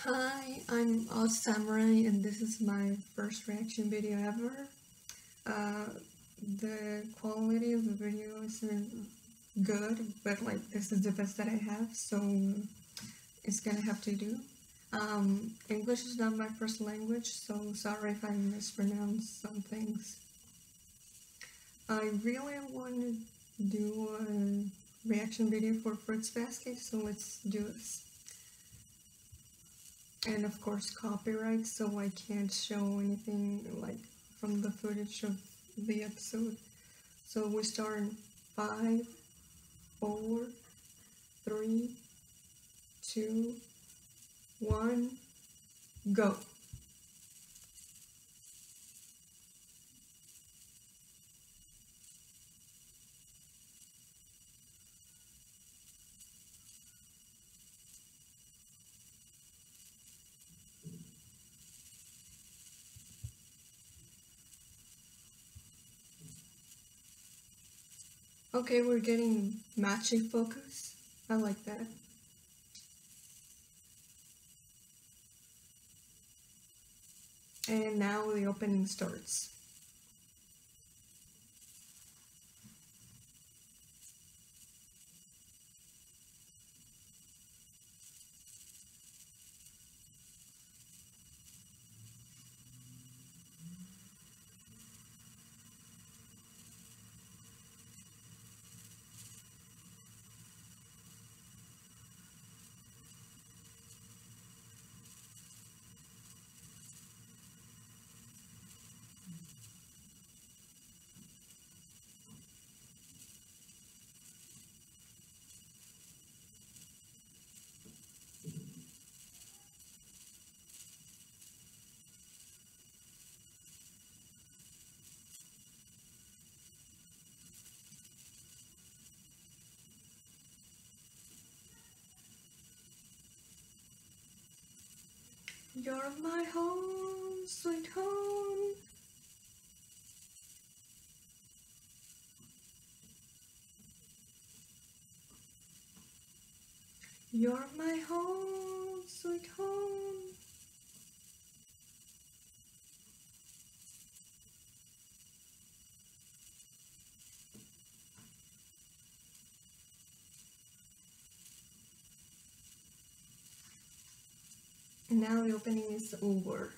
Hi, I'm Oz Samurai, and this is my first reaction video ever. Uh, the quality of the video isn't good, but like this is the best that I have, so it's gonna have to do. English is not my first language, so sorry if I mispronounce some things. I really want to do a reaction video for Fruits Basket, so let's do this. And of course copyright, so I can't show anything like from the footage of the episode. So we start in 5, 4, 3, 2, 1, go. Okay, we're getting matching focus. I like that. And now the opening starts. You're my home, sweet home. You're my home, sweet home. And now the opening is over.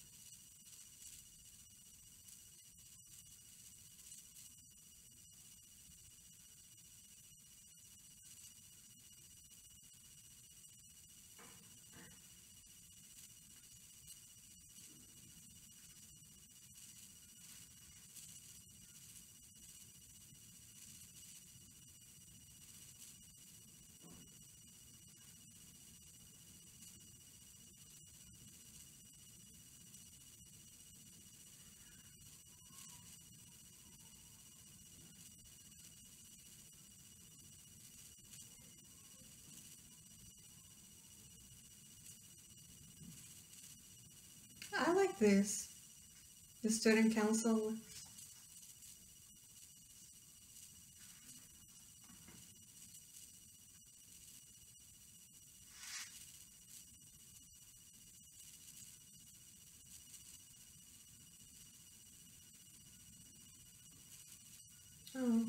I like this. The student council. Oh.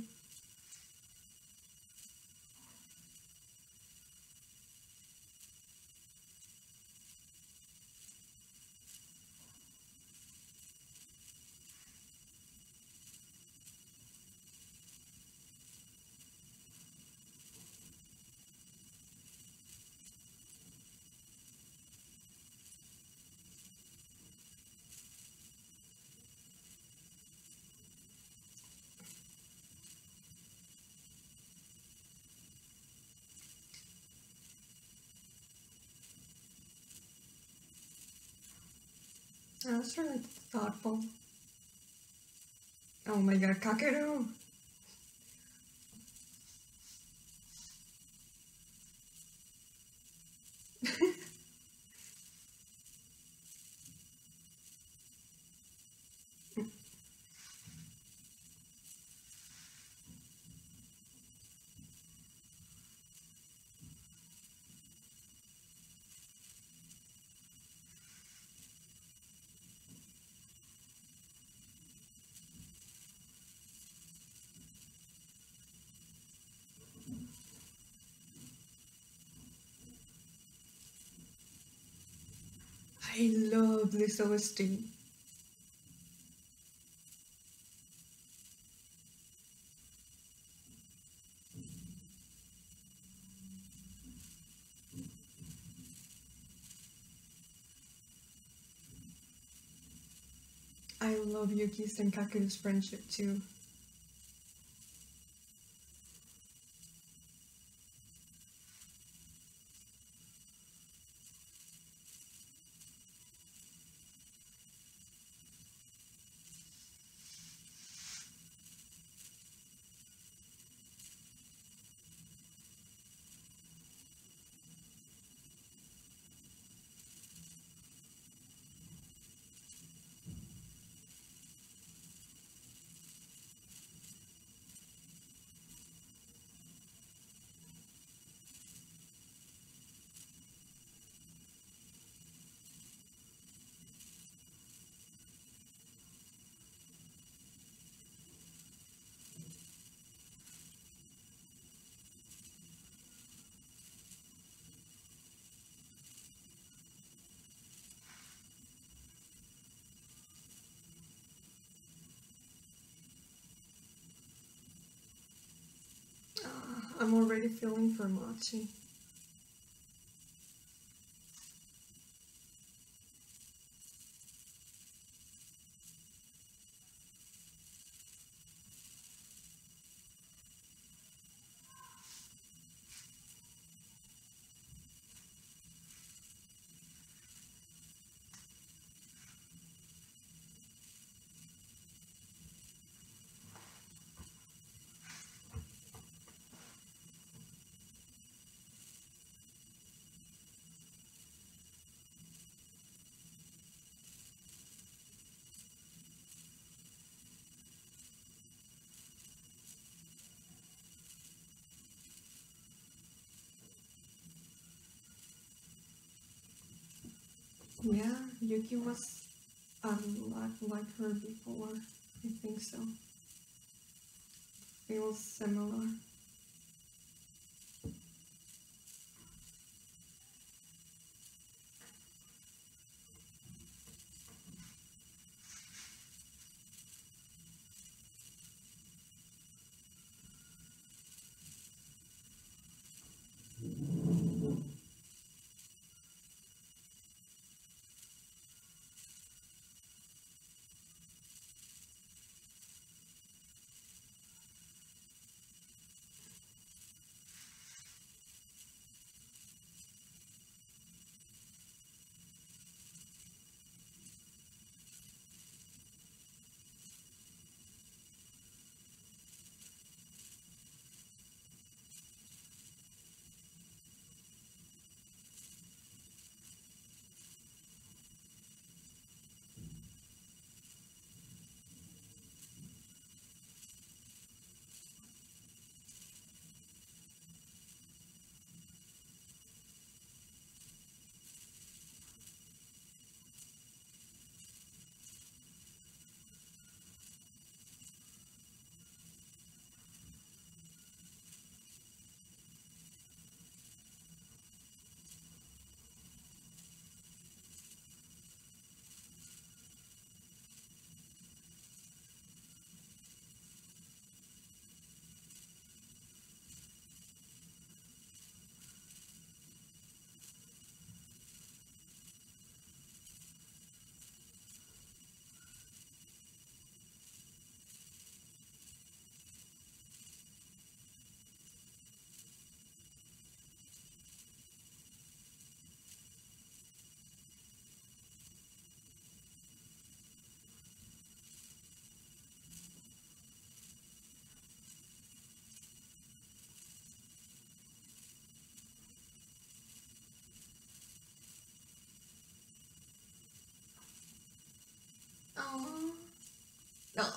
That's really thoughtful. Oh my god, Kakeru! I love this OST. I love Yuki's and Kaku's friendship too. I'm already feeling for Machi. Yeah, Yuki was a lot like her before. I think so. Feels similar. Oh. No.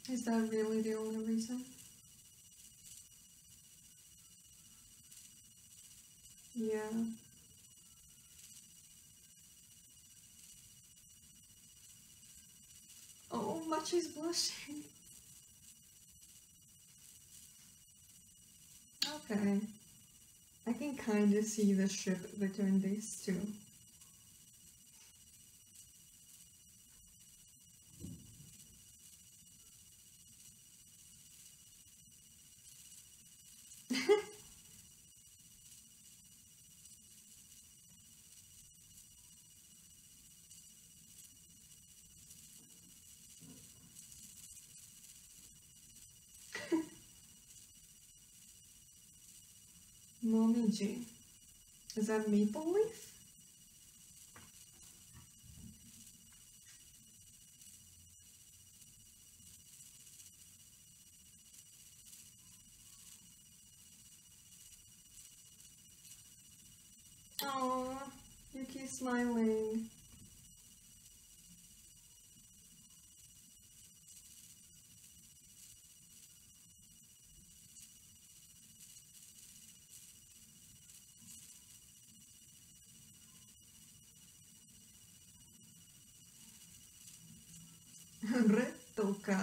Is that really the only reason? Yeah. Oh, much is blushing. Okay. I can kind of see the ship between these two. Mommy G. Is that maple leaf? Aww, Yuki's smiling. Retoka.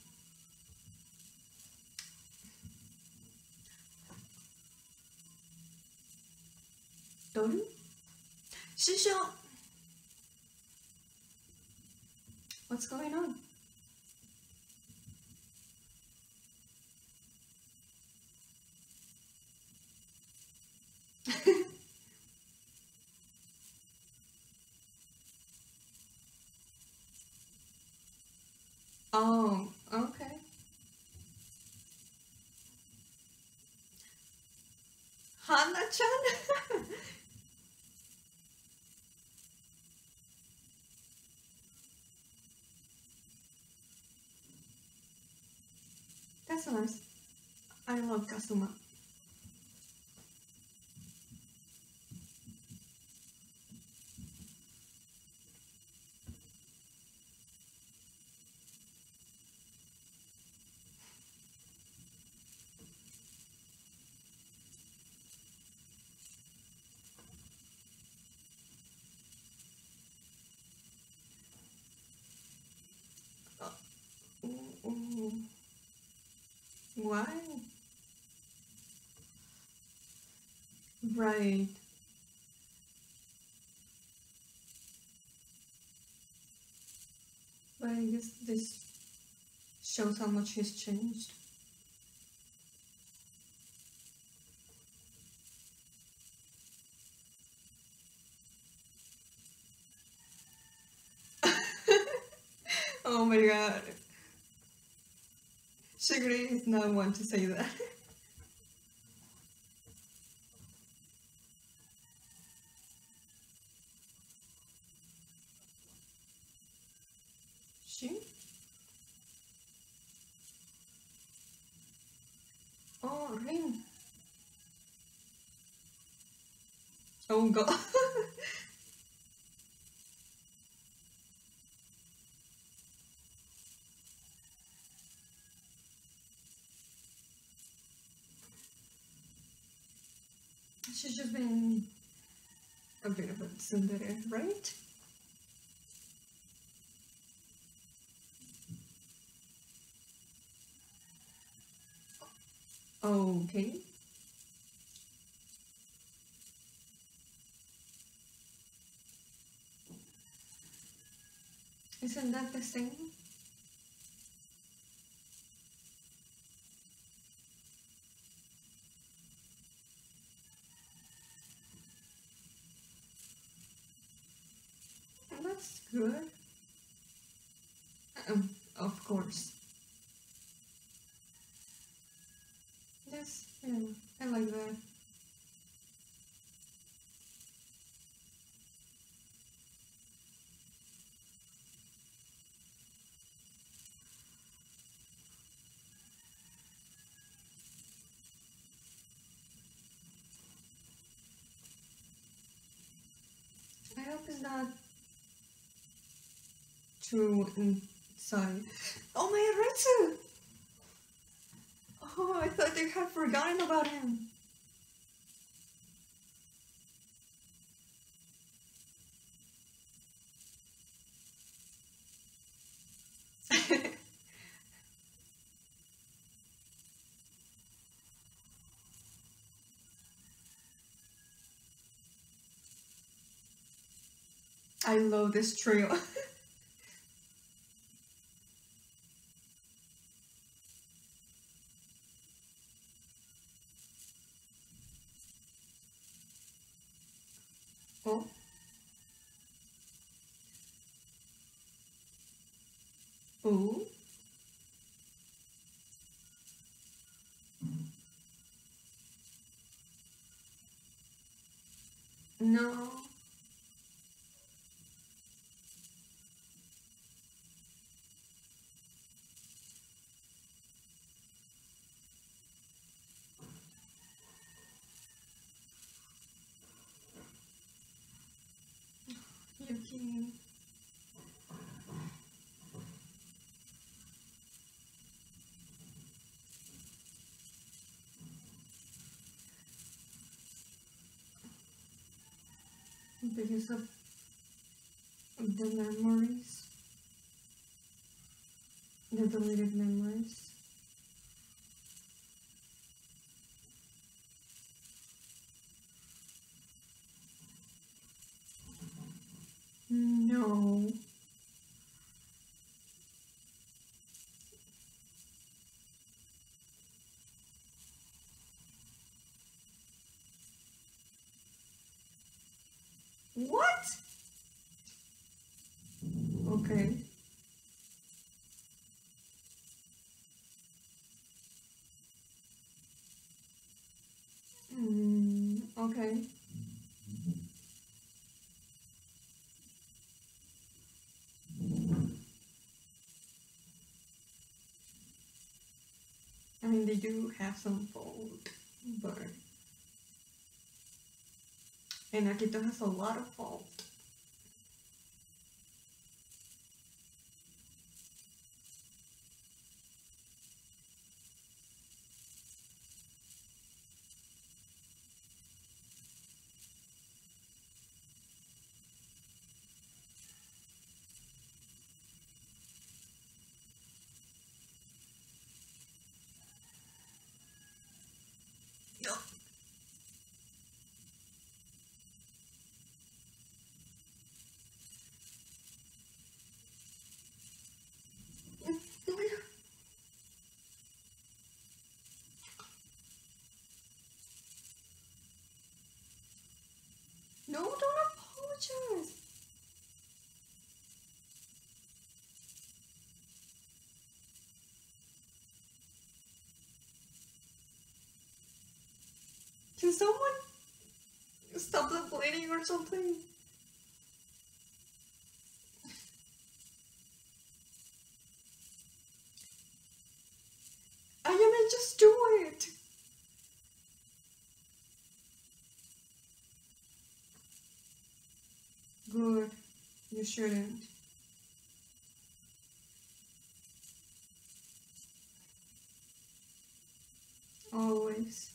Toru? Shisho! What's going on? Oh, okay. Hana-chan? That's nice. I love Kasuma. Ooh, ooh. Why? Right. But I guess this shows how much he's changed. Oh my god. Shigure is not one to say that. She? Oh, Rin. Oh god. She's just been a bit of a tsundere, right? Okay. Isn't that the same? That's good. Of course. Yes, yeah, I like that. I hope it's not too inside. Oh my Oh, I thought they had forgotten about him. I love this trio. Oh. Oh. No. Yuki. Because of the memories. The deleted memories. No. What? Okay. Okay. I mean, they do have some fault, but... And Akito has a lot of fault. No, don't apologize. Can someone stop the bleeding or something? Ayame, just do it. Good. You shouldn't. Always.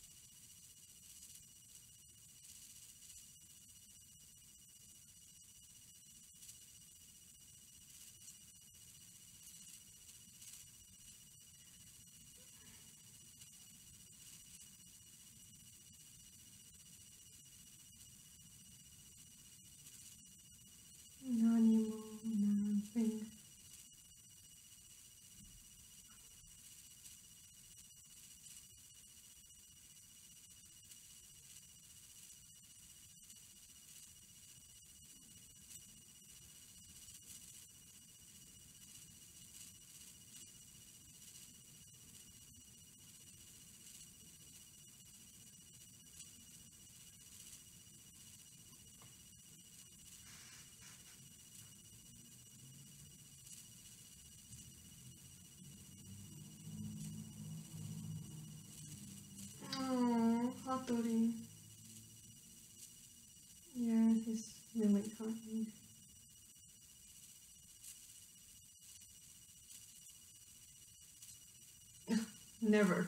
Not anymore. Nothing. Oh, Hattori. Yeah, he's really kind. Never.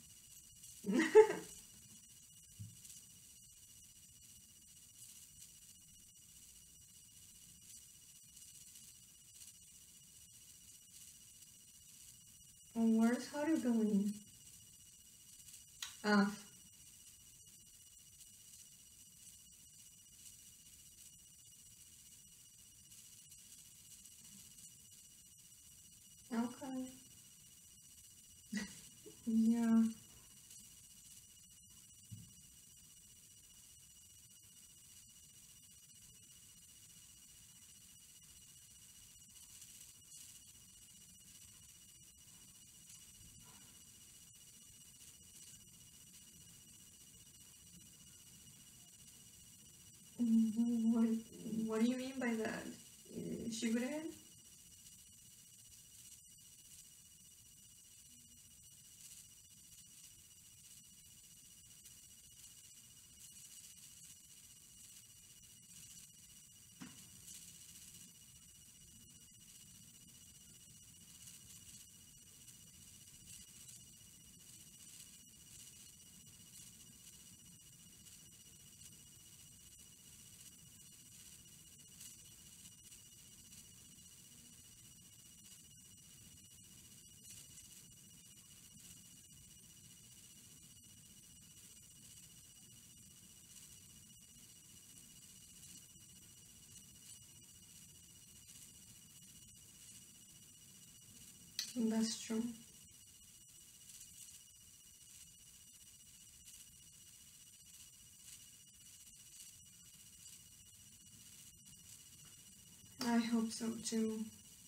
Where's Haru going? Ah, okay. Yeah. What, what do you mean by that? Shigure? That's true. I hope so too.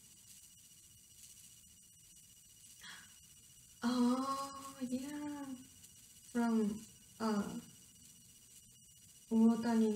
Oh, yeah. From Uotani.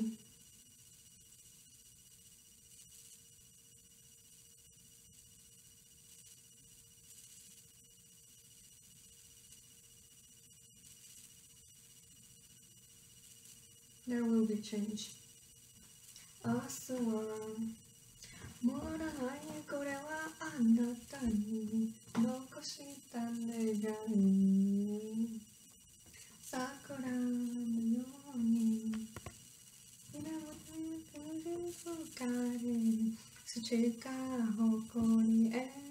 There will be change. 明日はもらないこれはあなたに残した願い桜のように稲むくる深い土が誇り